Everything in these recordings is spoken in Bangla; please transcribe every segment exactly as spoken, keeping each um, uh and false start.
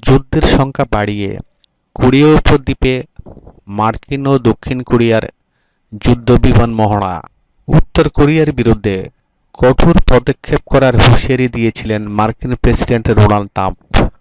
যুদ্ধের সংখ্যা বাড়িয়ে কোরীয় উপদ্বীপে মার্কিন ও দক্ষিণ কোরিয়ার যুদ্ধবিমান মহড়া। উত্তর কোরিয়ার বিরুদ্ধে কঠোর পদক্ষেপ করার হুঁশিয়ারি দিয়েছিলেন মার্কিন প্রেসিডেন্ট ডোনাল্ড ট্রাম্প।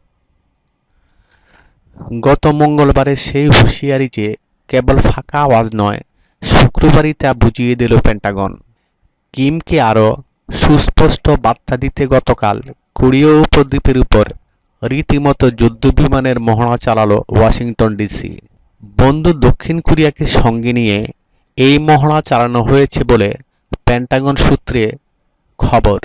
গত মঙ্গলবারের সেই হুঁশিয়ারি যে কেবল ফাঁকা আওয়াজ নয়, শুক্রবারই তা বুঝিয়ে দিল পেন্টাগন। কিমকে আরও সুস্পষ্ট বার্তা দিতে গতকাল কোরীয় উপদ্বীপের উপর রীতিমতো যুদ্ধবিমানের মহড়া চালালো ওয়াশিংটন ডিসি। বন্ধু দক্ষিণ কোরিয়াকে সঙ্গে নিয়ে এই মহড়া চালানো হয়েছে বলে পেন্টাগন সূত্রে খবর।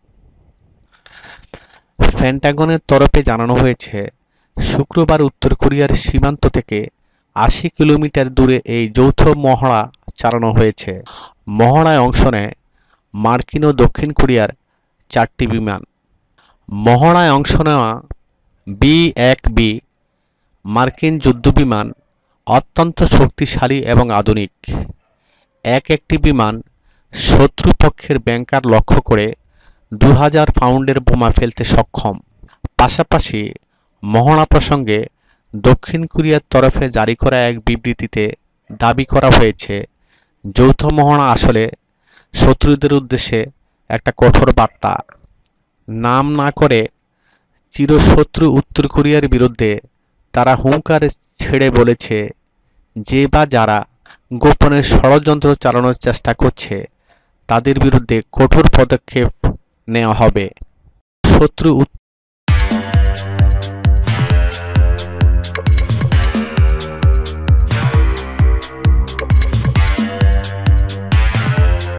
পেন্টাগনের তরফে জানানো হয়েছে, শুক্রবার উত্তর কোরিয়ার সীমান্ত থেকে আশি কিলোমিটার দূরে এই যৌথ মহড়া চালানো হয়েছে। মহড়ায় অংশ নেয় মার্কিন ও দক্ষিণ কোরিয়ার চারটি বিমান। মহড়ায় অংশ নেওয়া বি এক বি মার্কিন যুদ্ধবিমান অত্যন্ত শক্তিশালী এবং আধুনিক। এক একটি বিমান শত্রুপক্ষের ব্যাংকার লক্ষ্য করে দু হাজার পাউন্ডের বোমা ফেলতে সক্ষম। পাশাপাশি মহড়া প্রসঙ্গে দক্ষিণ কোরিয়ার তরফে জারি করা এক বিবৃতিতে দাবি করা হয়েছে, যৌথ মহড়া আসলে শত্রুদের উদ্দেশ্যে একটা কঠোর বার্তা। নাম না করে চিরশত্রু উত্তর কোরিয়ার বিরুদ্ধে তারা হুঙ্কার ছেড়ে বলেছে, যে বা যারা গোপনে ষড়যন্ত্র চালানোর চেষ্টা করছে তাদের বিরুদ্ধে কঠোর পদক্ষেপ নেওয়া হবে। শত্রু